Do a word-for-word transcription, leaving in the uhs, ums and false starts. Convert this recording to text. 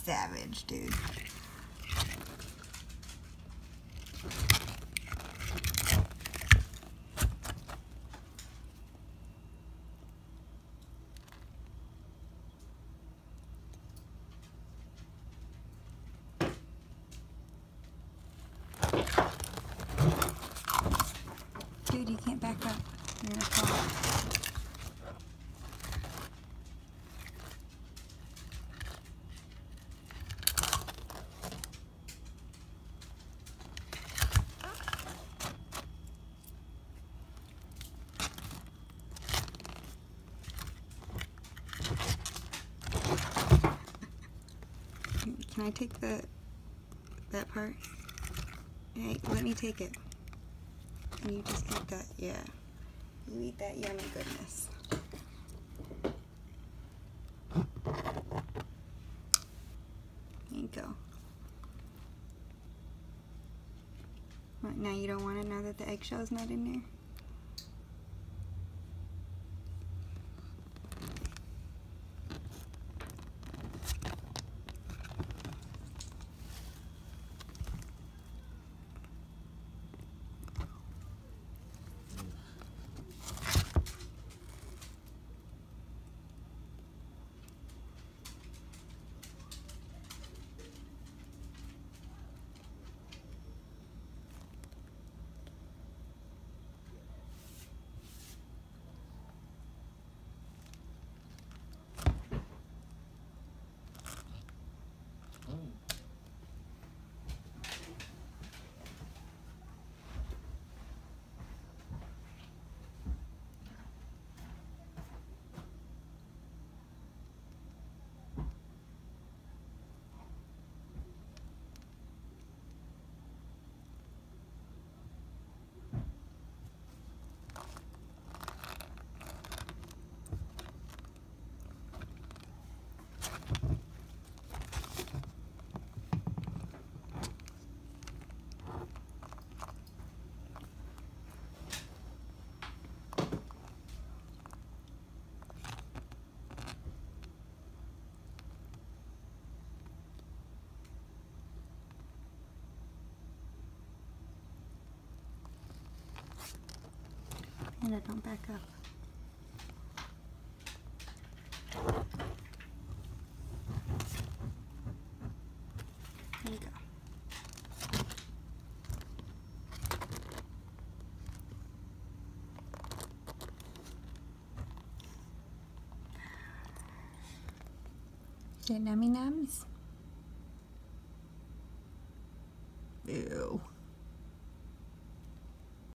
savage, dude. Dude, you can't back up. You're gonna fall. Can I take the that part? Hey, let me take it. And you just eat that, yeah. You eat that yummy goodness. There you go. What, now you don't want it now that the eggshell's not in there? Panda, don't back up. There you go. Is it nummy nums?